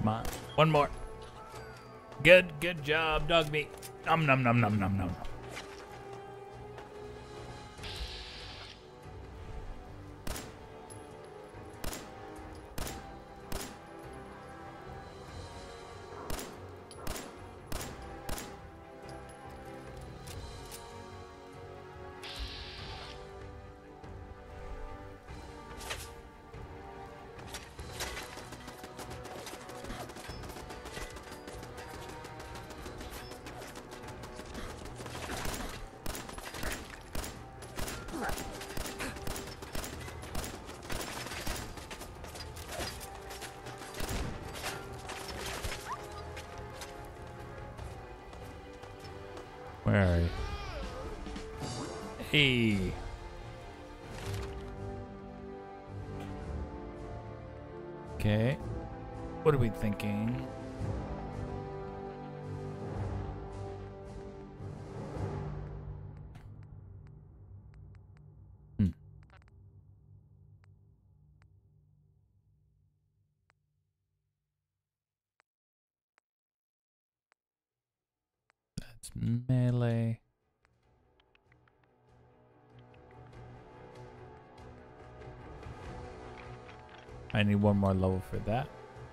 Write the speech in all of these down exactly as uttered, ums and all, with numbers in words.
Come on. One more. Good, good job, dog meat. Nom nom nom nom nom nom. Where are you? Hey. Okay. What are we thinking? Hmm. That's melee. I need one more level for that.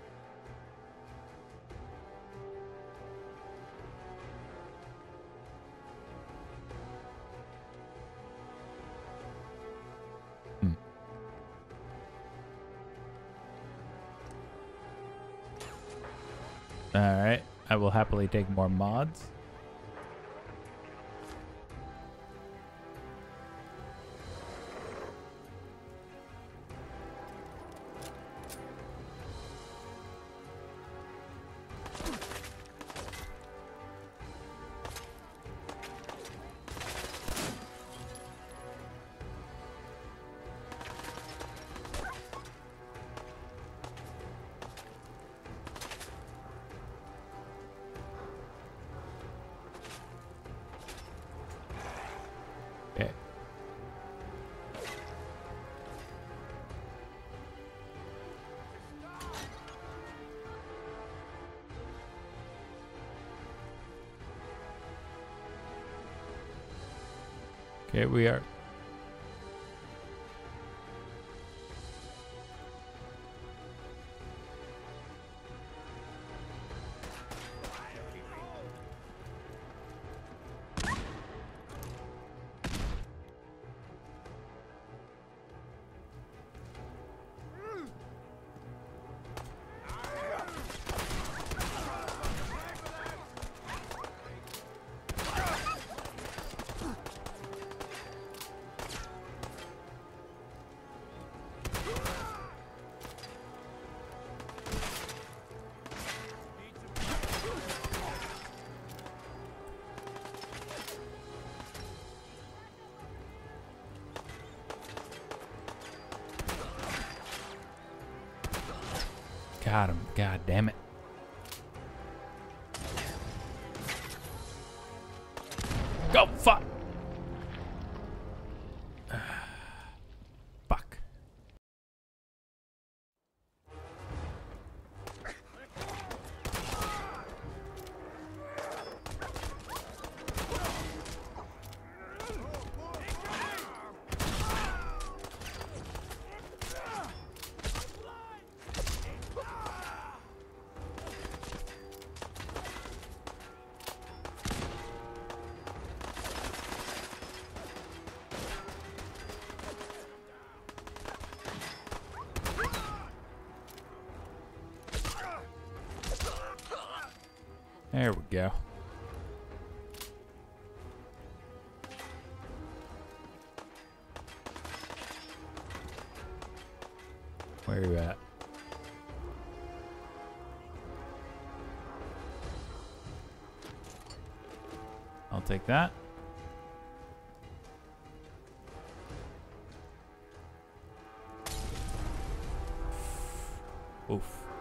Hmm. All right. I will happily take more mods. Okay. Okay, we are. Got him. God damn it. Go, fuck. Fuck. There we go. Where are you at? I'll take that. Oof.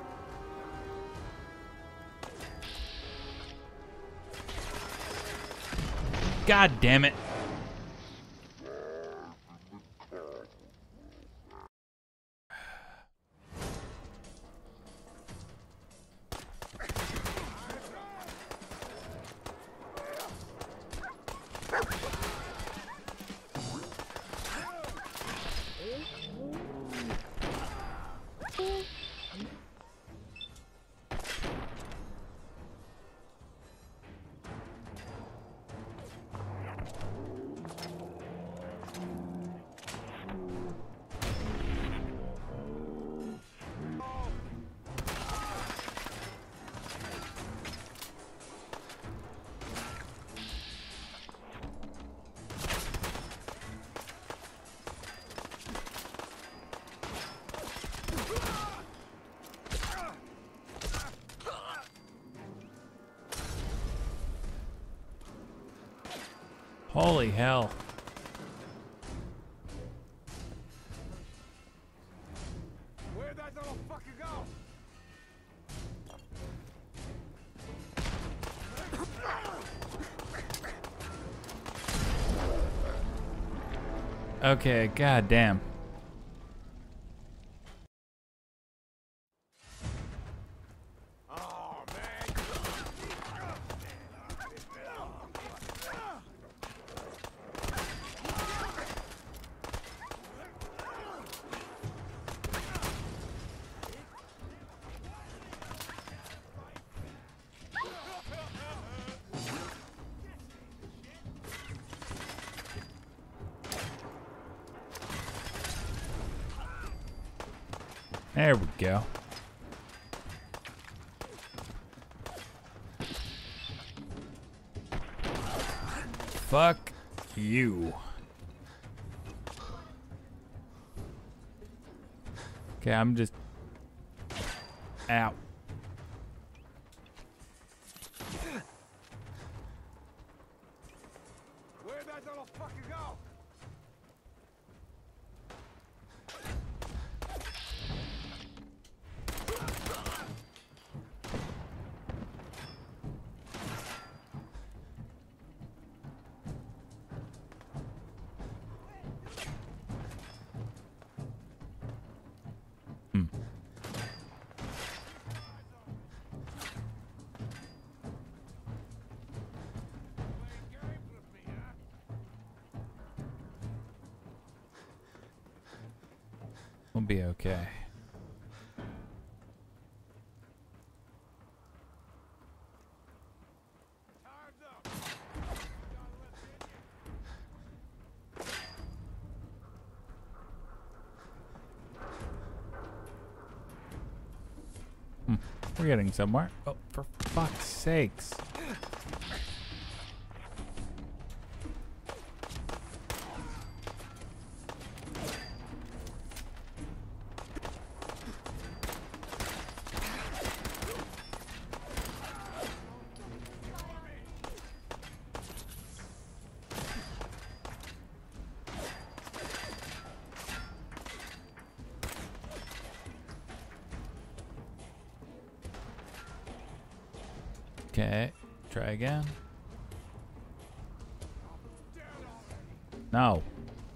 God damn it. Holy hell. Where'd that little fucker go? Okay, goddamn. Oh, man. There we go. Fuck you. Okay, I'm just... Ow. Where'd that little fucker go? Hmm. We'll be okay. Hmm. We're getting somewhere. Oh, for fuck's sakes. Okay, try again. No.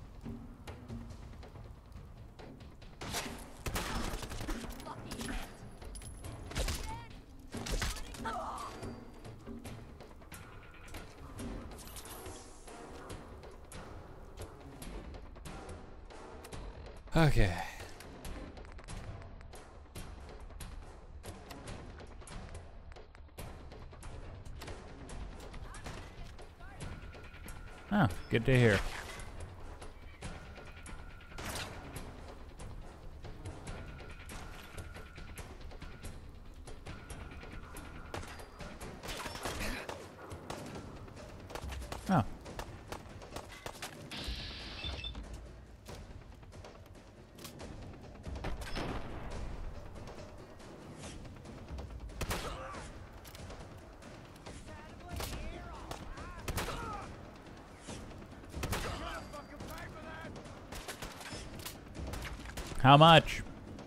Okay. Oh, good to hear. Oh. How much?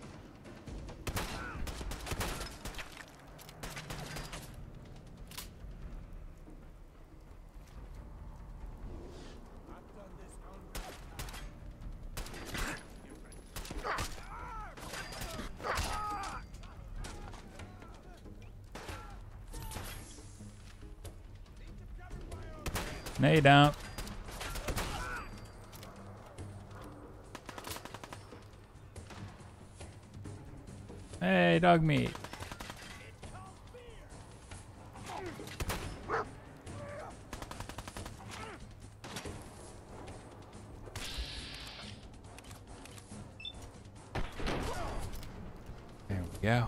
No, you don't. Hey, dog meat. There we go.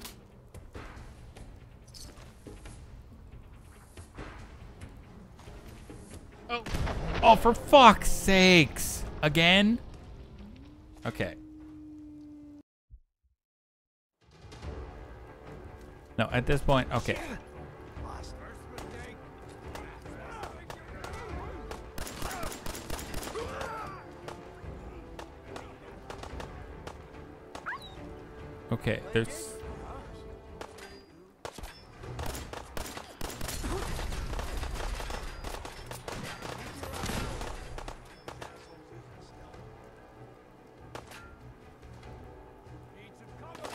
Oh, oh, for fuck's sakes. Again? Okay. No, at this point, okay. Okay, there's... Need some cover.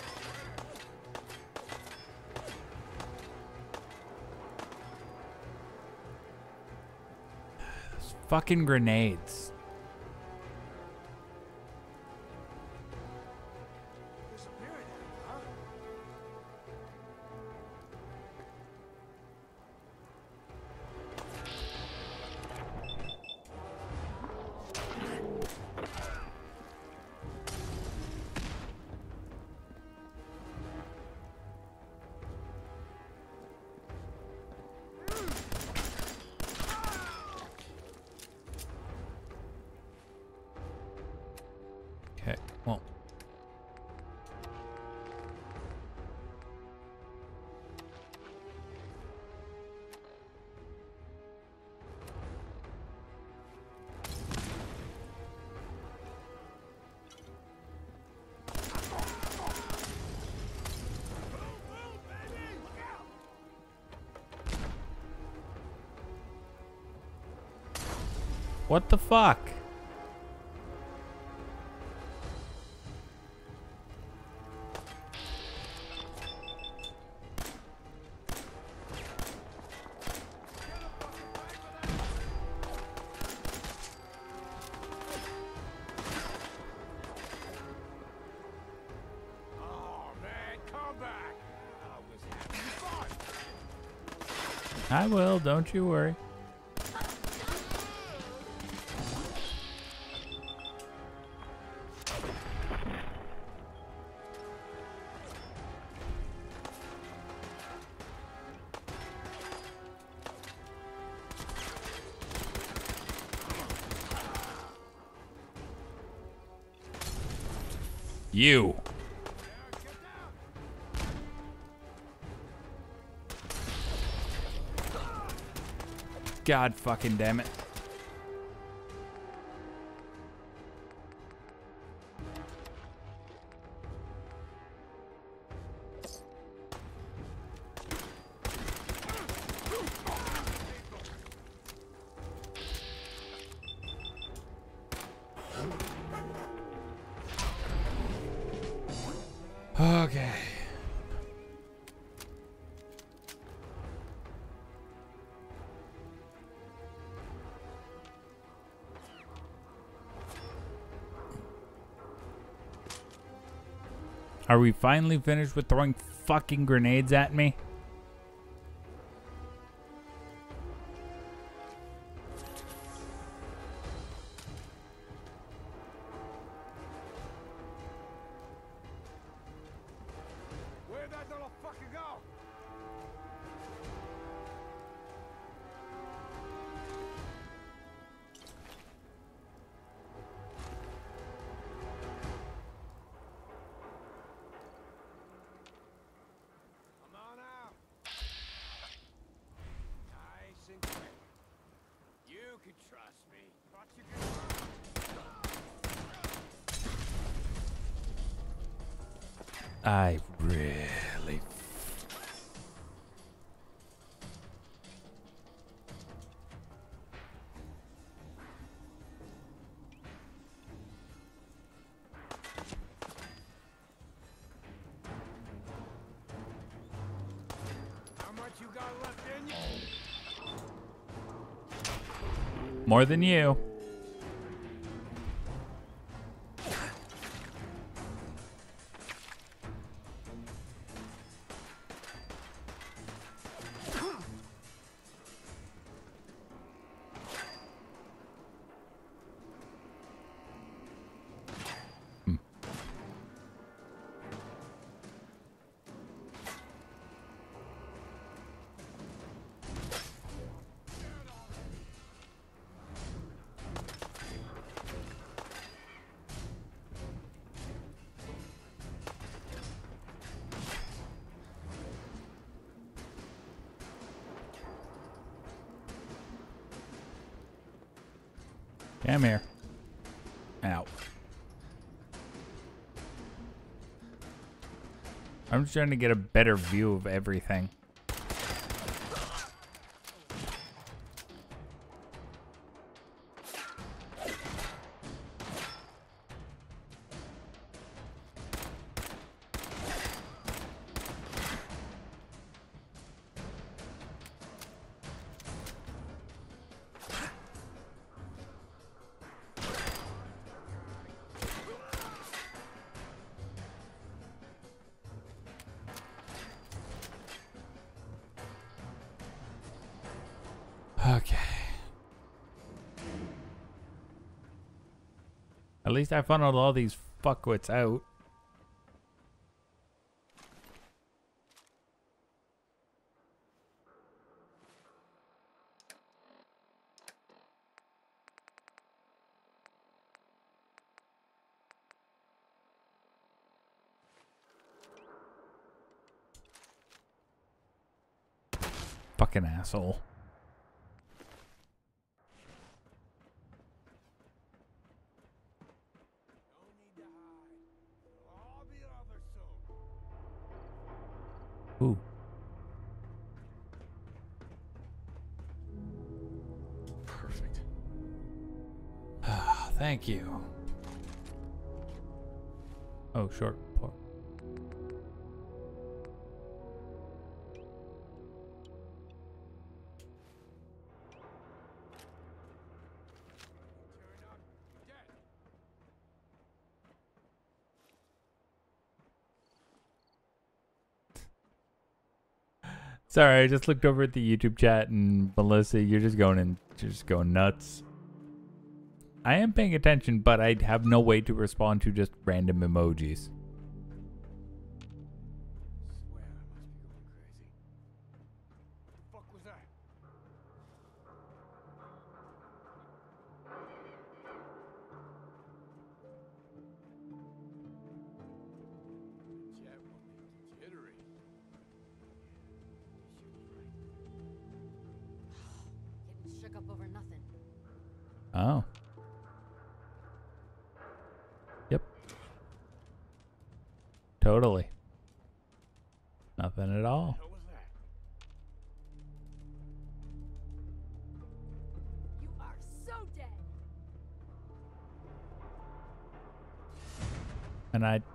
fucking grenades. Disappearing, huh? Okay, well. What the fuck? Oh man, come back! I was having fun. I will, don't you worry. You. God fucking damn it. Okay. Are we finally finished with throwing fucking grenades at me? Where'd that little fucker go? Come on out. Nice and quick. You can trust me. Thought you could. I really... How much you got left in you? More than you. Come here. Ow. I'm just trying to get a better view of everything. Okay. At least I funneled all these fuckwits out. Fucking asshole. Ooh. Perfect. Thank you. Oh, short port. Sorry, I just looked over at the YouTube chat and Melissa, you're just going in, you're just going nuts. I am paying attention, but I have no way to respond to just random emojis. Swear I must be going crazy. What the fuck was that? The jet will make you jittery. Getting shook up over nothing. Oh. Yep. Totally. Nothing at all. What was that? You are so dead. And I...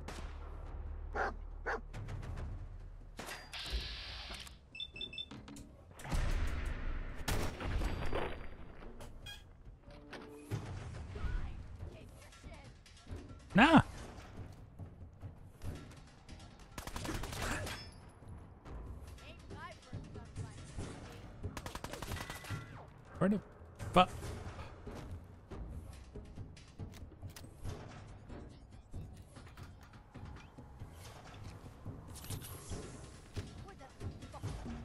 Nah. Ain't my first gunfight. Where the fuck? What the fuck?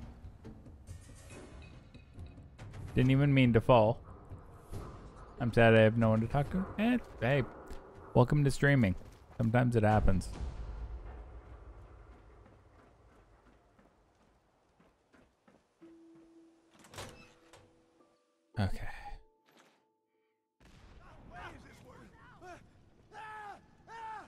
Didn't even mean to fall. I'm sad I have no one to talk to. Eh, hey, welcome to streaming. Sometimes it happens. Okay. Why is this working? Ah! Ah! Ah!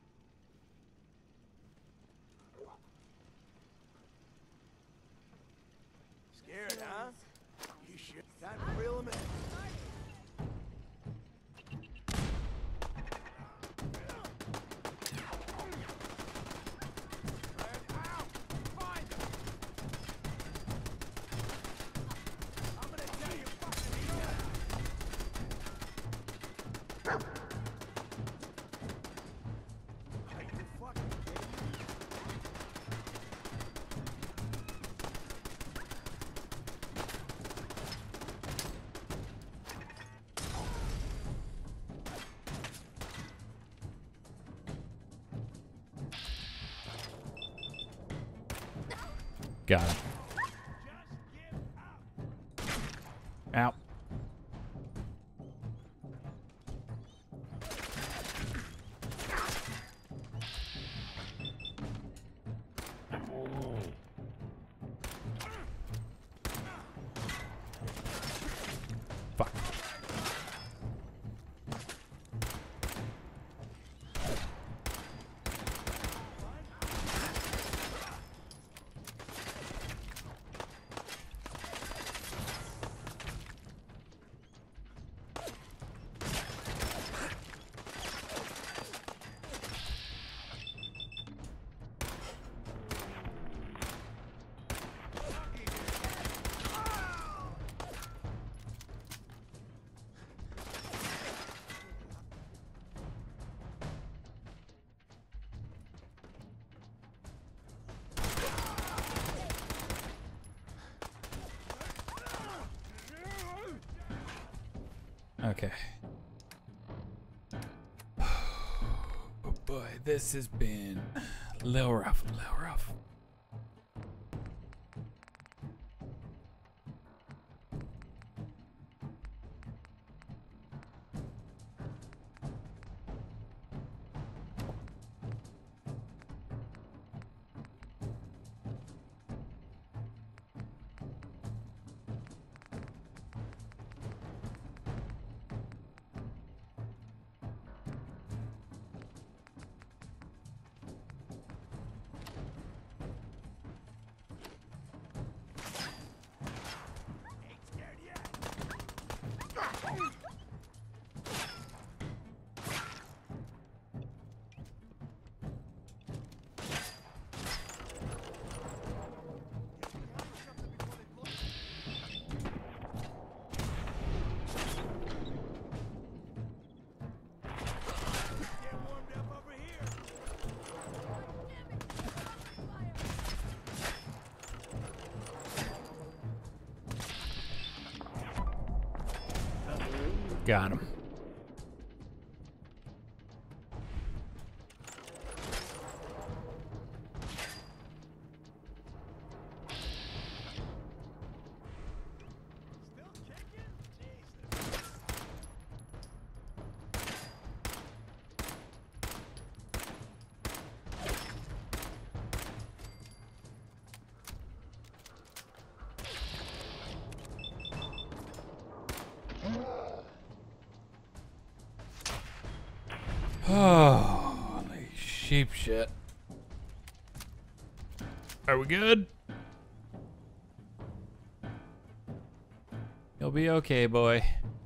Scared, huh? You should. Time to reel him in. Ow! Find him! I'm gonna tell you fucking Are you fucking kidding me? Got it. Just give up. Ow. Fuck. Okay. Oh boy, this has been a little rough, a little rough. Got him. Oh, holy sheep shit. Are we good? You'll be okay, boy.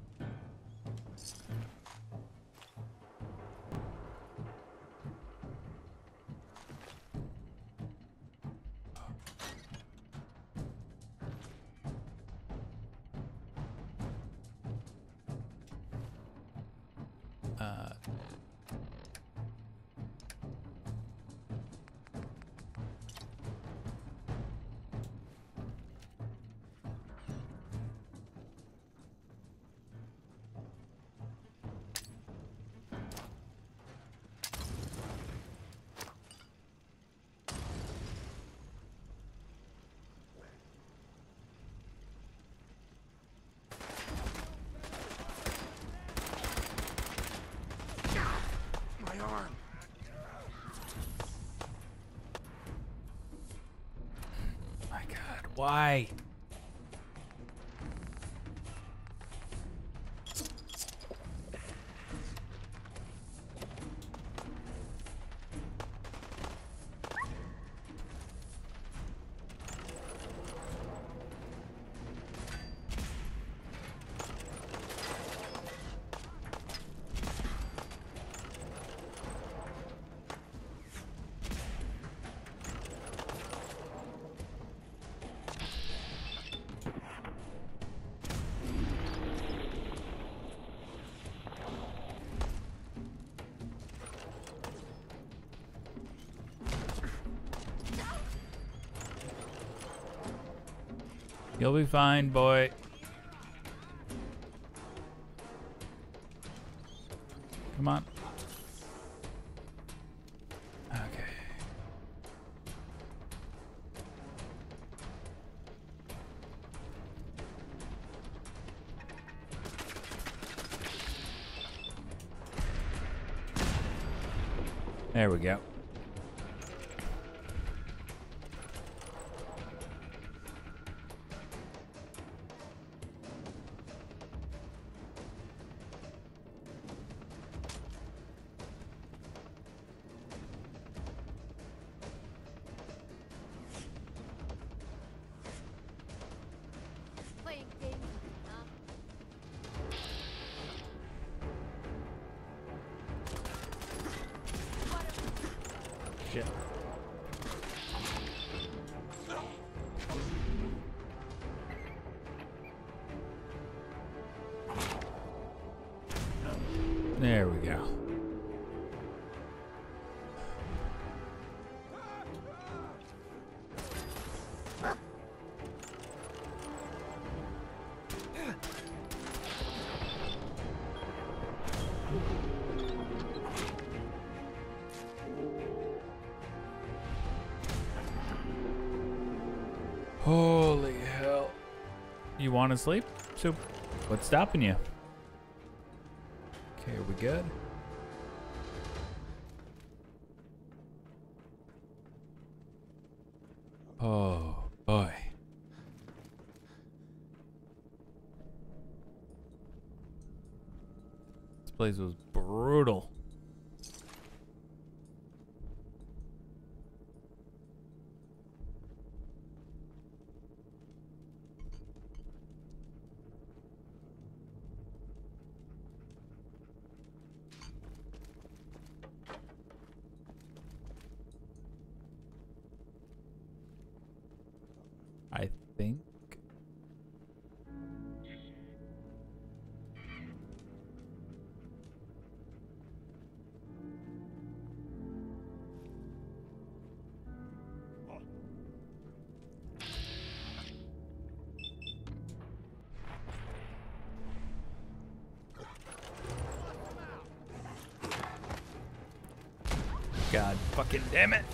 Uh... Why? You'll be fine, boy. Come on. Okay. There we go. Playing games with me, huh? Shit. There we go. You want to sleep? So, what's stopping you? Okay, are we good? Oh, boy. This place was brutal. I think. God fucking damn it.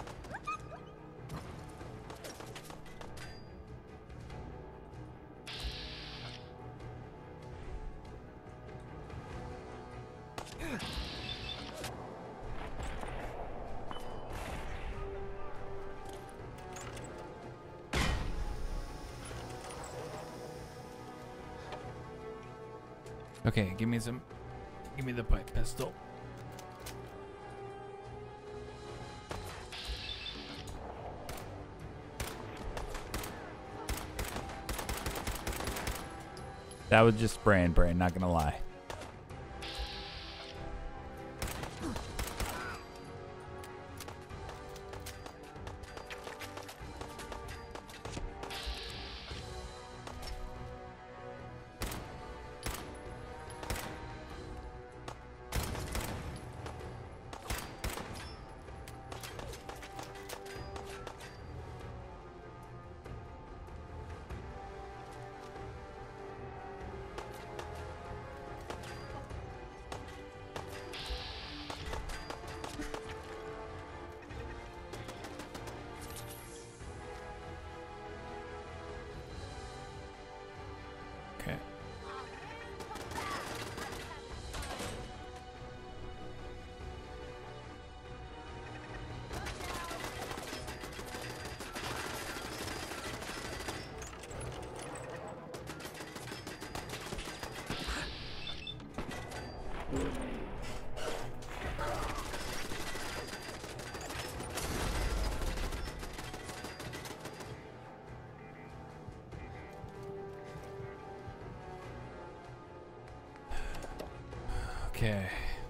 Okay, give me some. Give me the pipe pistol. That was just spraying brain, not gonna lie. Okay. Okay.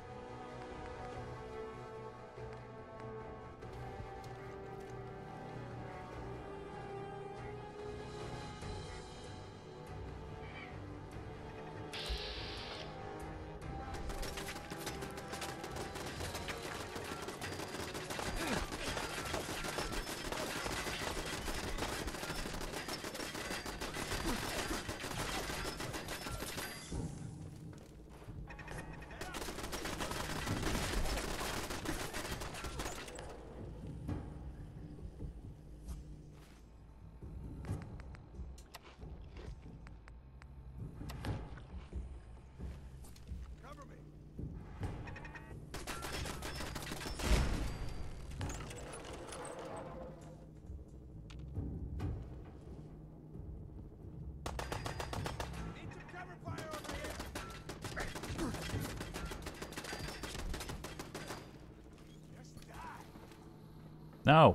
No.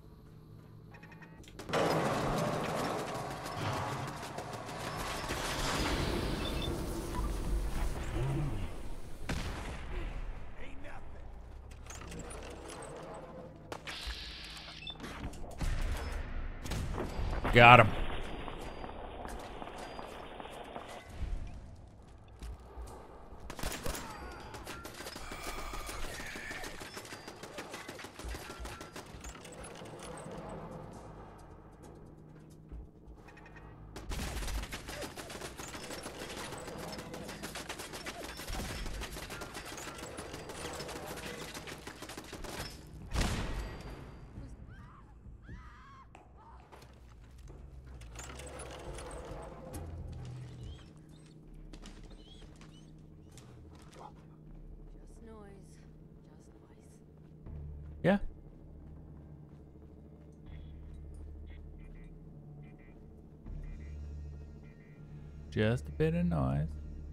Got him. Just a bit of noise.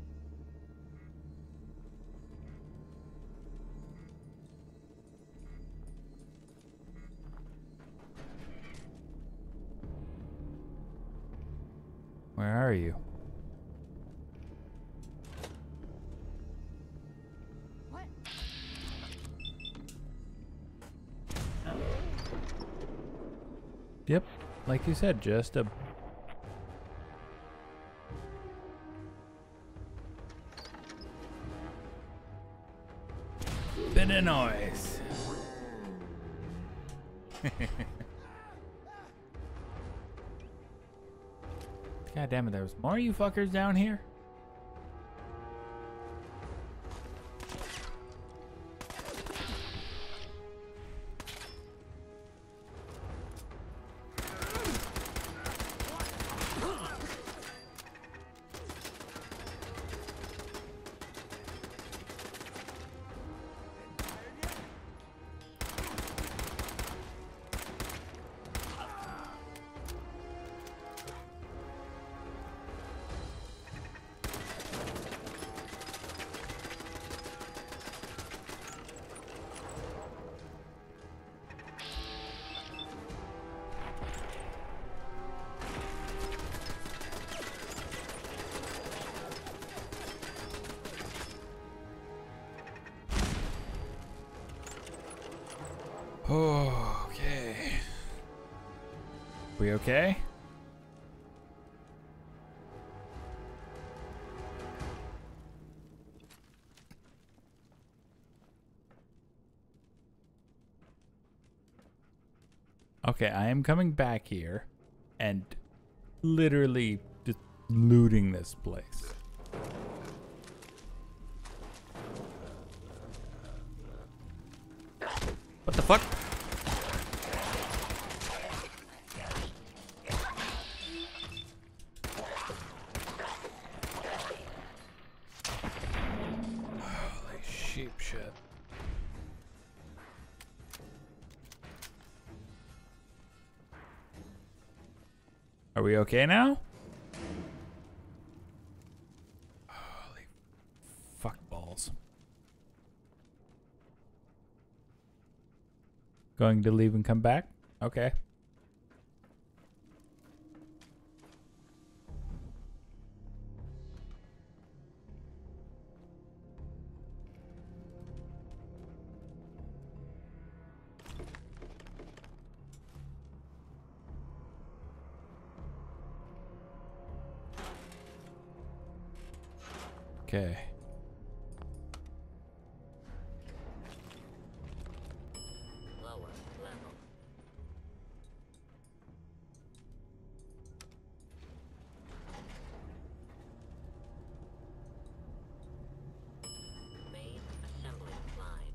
Where are you? What? Yep, like you said, just a bit of noise. God damn it, there was more of you fuckers down here? Oh, okay. We okay? Okay, I am coming back here and literally just looting this place. What the fuck? Holy sheep shit. Are we okay now? Holy fuck balls. Going to leave and come back? Okay. Okay. Lower level. Main assembly line.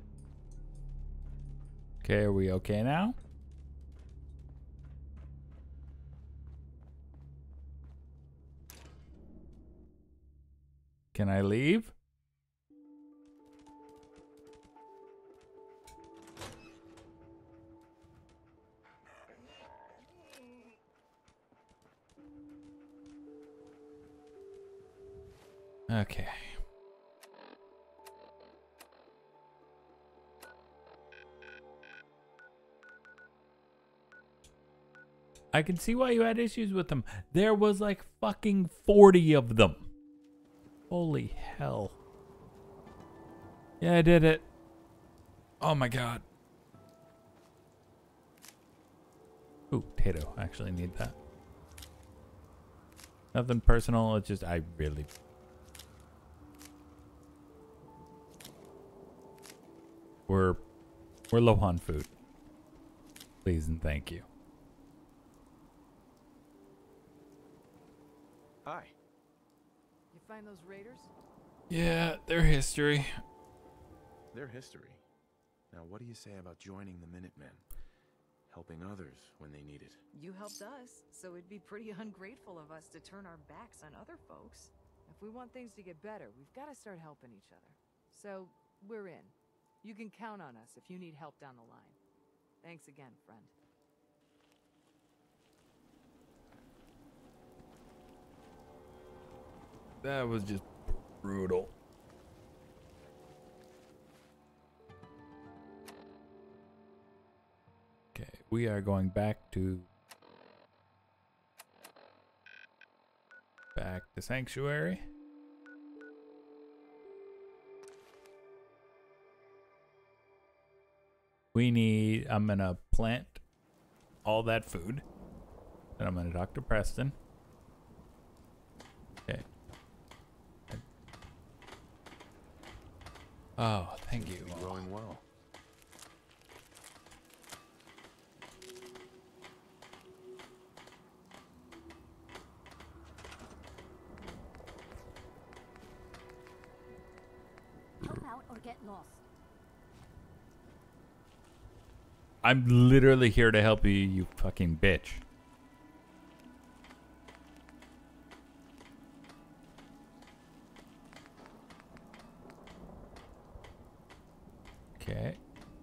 Okay, are we okay now? Can I leave? Okay. I can see why you had issues with them. There was like fucking forty of them. Holy hell. Yeah, I did it. Oh my god. Ooh, potato. I actually need that. Nothing personal, it's just I really... We're... We're low on food. Please and thank you. Hi. You find those raiders? Yeah, their history. Their history. Now, what do you say about joining the Minutemen? Helping others when they need it. You helped us, so it'd be pretty ungrateful of us to turn our backs on other folks. If we want things to get better, we've got to start helping each other. So, we're in. You can count on us if you need help down the line. Thanks again, friend. That was just brutal. Okay, we are going back to back to Sanctuary. We need, I'm gonna plant all that food. Then I'm gonna talk to Preston. Okay. Oh, thank you. Be growing well. Help out or get lost. I'm literally here to help you, you fucking bitch. Okay.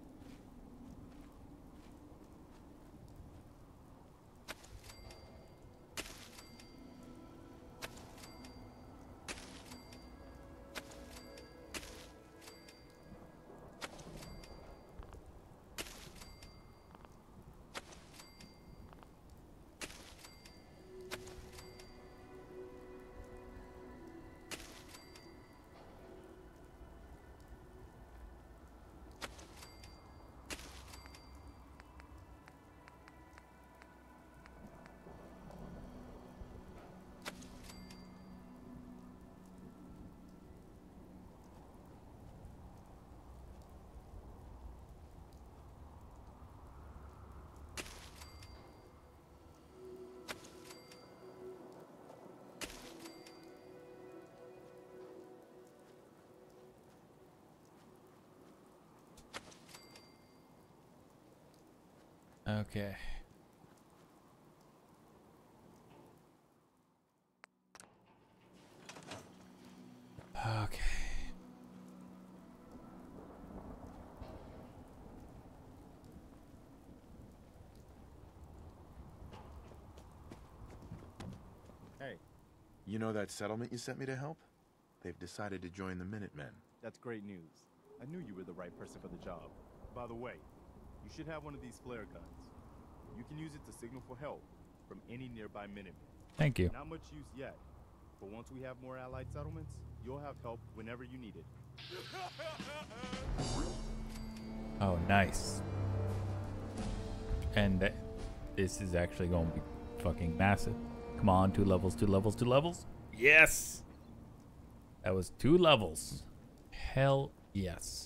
Okay. Okay. Hey, You know that settlement you sent me to help? They've decided to join the Minutemen. that's great news. I knew you were the right person for the job. By the way, you should have one of these flare guns. You can use it to signal for help from any nearby Minutemen. Thank you. Not much use yet, but once we have more allied settlements, you'll have help whenever you need it. Oh, nice. And th- this is actually going to be fucking massive. Come on, two levels, two levels, two levels. Yes! That was two levels. Hell yes.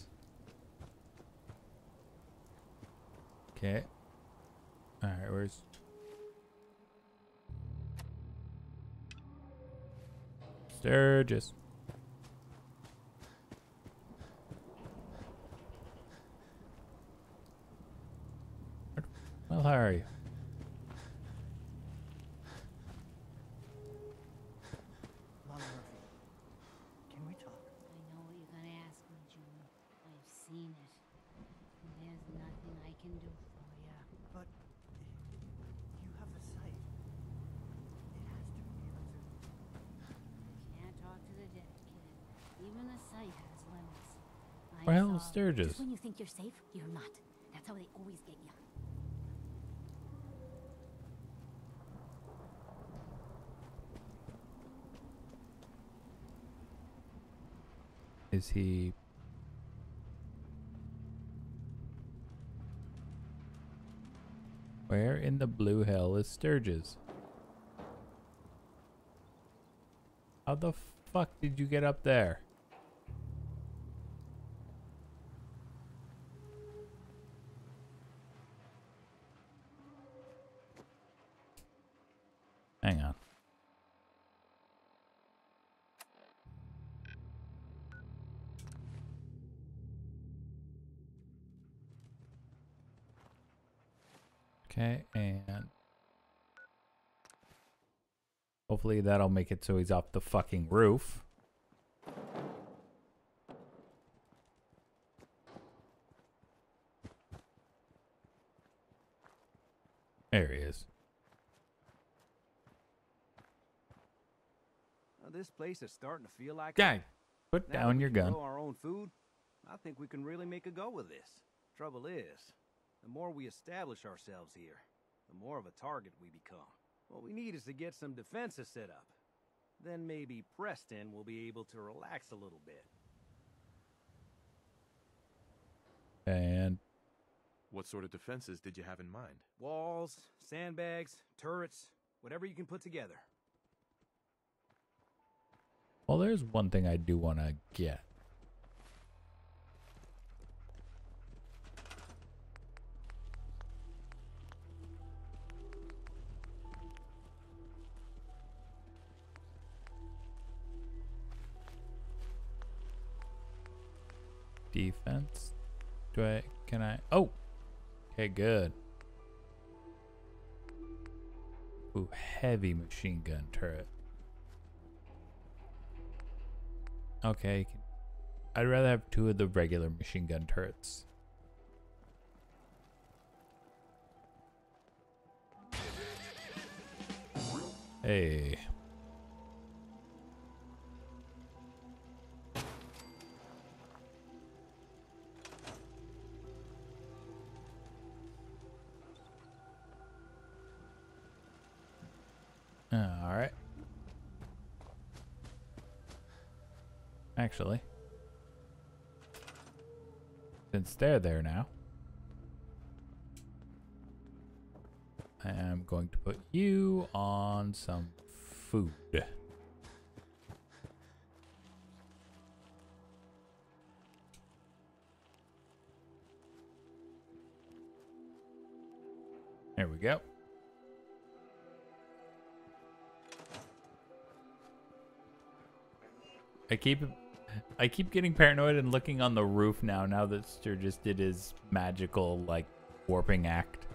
Okay. Alright, where's... Sturgis. Well, how are you? Mama Murphy, can we talk? I know what you're gonna ask me, June. I've seen it. And there's nothing I can do for you. But you have the sight. It has to be able to. Can't talk to the dead, kid. Even the sight has limits. I Well, saw- Sturgis. Just when you think you're safe, you're not. That's how they always get you. Is he... Where in the blue hell is Sturgis? How the fuck did you get up there? Hang on. Okay, and hopefully that'll make it so he's off the fucking roof. There he is. Uh, this place is starting to feel like Guy, put now that down we your can gun. grow our own food. I think we can really make a go of this. Trouble is, the more we establish ourselves here, the more of a target we become. What we need is to get some defenses set up. Then maybe Preston will be able to relax a little bit. And What sort of defenses did you have in mind? Walls, sandbags, turrets, whatever you can put together. well, there's one thing I do want to get. Defense. Do I, can I, oh, okay, good. Ooh, heavy machine gun turret. Okay, I'd rather have two of the regular machine gun turrets. Hey. All right. Actually, since they're there now, I am going to put you on some food. There we go. I keep I keep getting paranoid and looking on the roof now, now that Sturgis did his magical, like, warping act.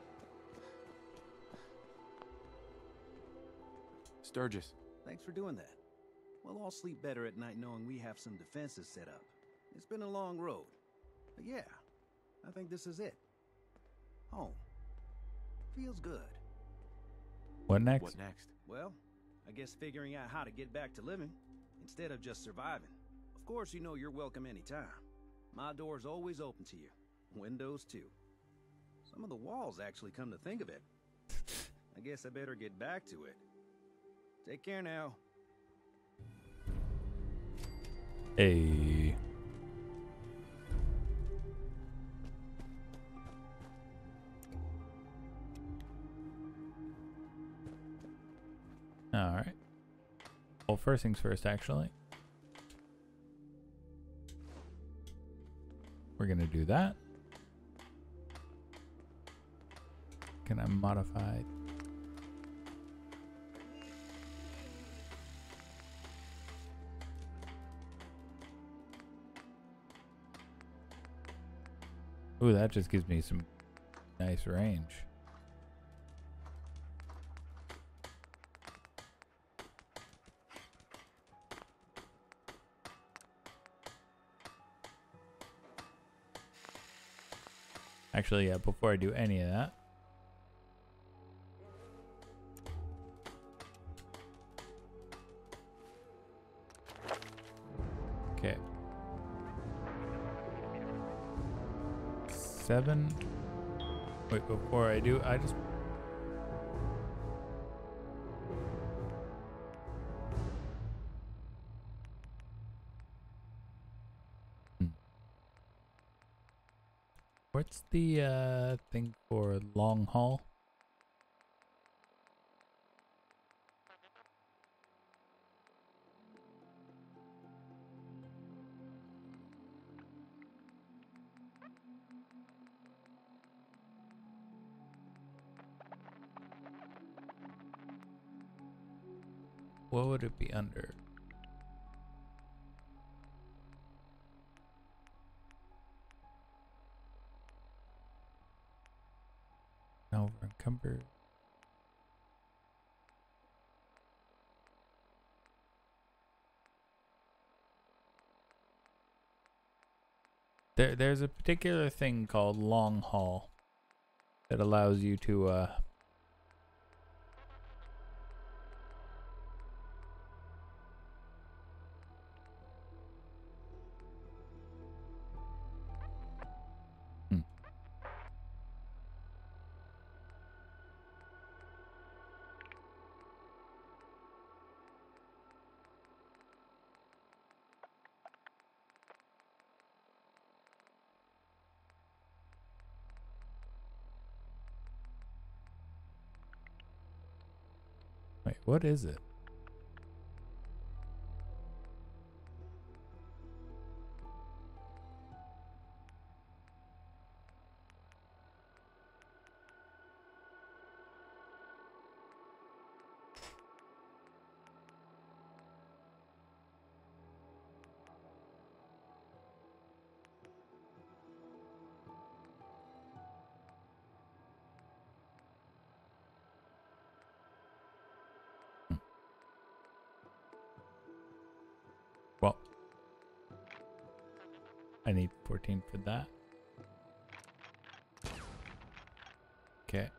Sturgis. Thanks for doing that. We'll all sleep better at night knowing we have some defenses set up. It's been a long road. But yeah, I think this is it. Home. Feels good. What next? What next? Well, I guess figuring out how to get back to living instead of just surviving. Of course, you know you're welcome anytime. My door's always open to you. Windows too. Some of the walls actually, come to think of it. I guess I better get back to it. Take care now. Hey. All right. Well, first things first, actually. We're going to do that. Can I modify? Ooh, that just gives me some nice range. Actually, yeah, before I do any of that. Okay. Seven. Wait, before I do, I just... What's the uh, thing for long haul? What would it be under? Over encumbered. There, there's a particular thing called long haul that allows you to uh, What is it? Well, I need fourteen for that. Okay.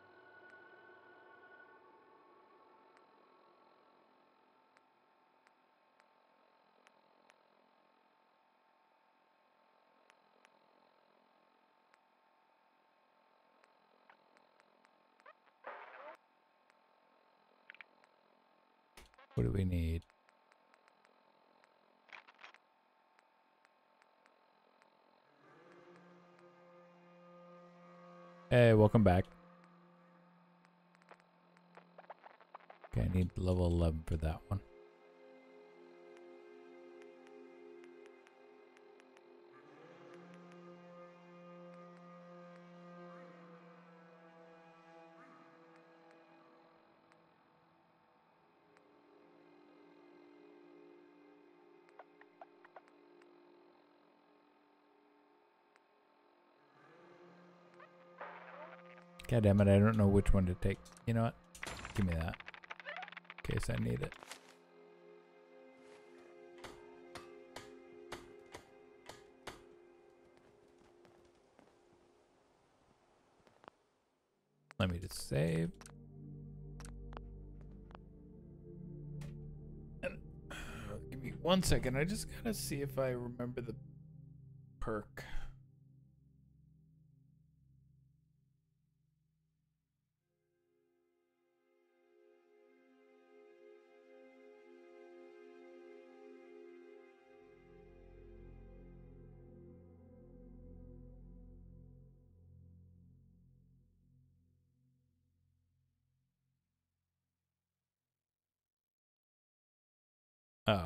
What do we need? Hey, welcome back. Okay, I need level eleven for that one. God damn it, I don't know which one to take. You know what? Give me that. In case I need it. Let me just save. And, uh, give me one second. I just gotta see if I remember the perk. Oh.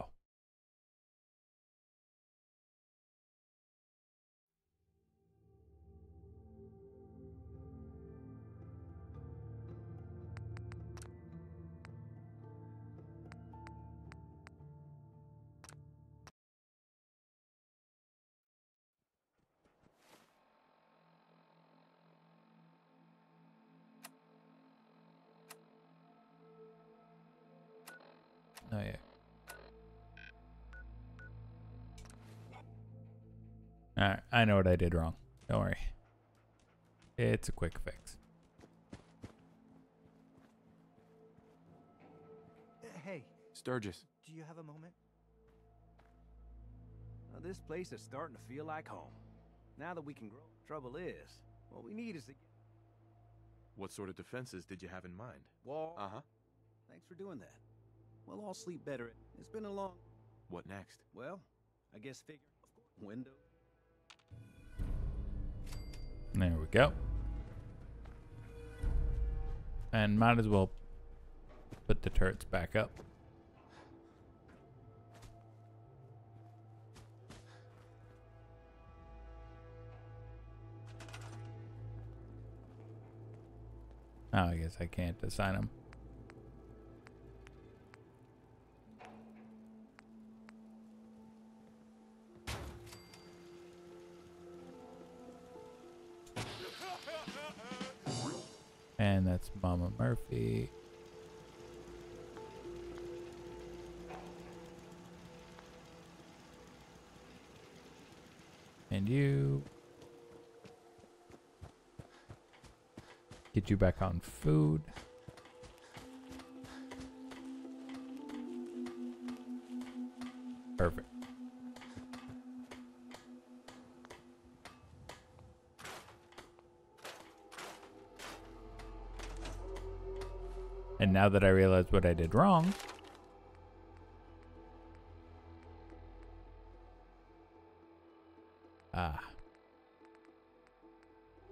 Oh yeah. Alright, I know what I did wrong. Don't worry. It's a quick fix. Hey, Sturgis. do you have a moment? Now, this place is starting to feel like home. Now that we can grow. Trouble is, what we need is to get What sort of defenses did you have in mind? wall. Uh-huh. Thanks for doing that. We'll all sleep better. It's been a long. What next? Well, I guess figure. Window. There we go. And might as well put the turrets back up. Oh, I guess I can't assign them. And that's Mama Murphy. And you. Get you back on food. Perfect. And now that I realize what I did wrong, ah,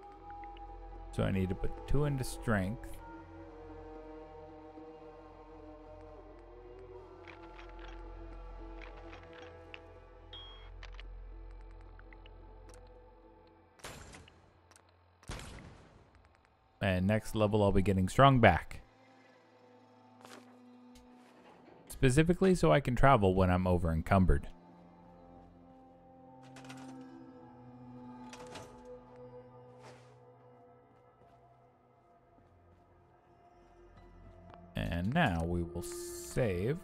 so I need to put two into strength And next level, I'll be getting strong back. Specifically so I can travel when I'm over encumbered. And now we will save.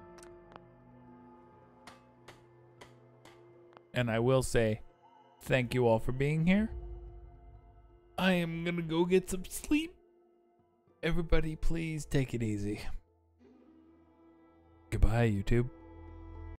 And I will say thank you all for being here. I am gonna go get some sleep. Everybody, please take it easy. Goodbye, YouTube.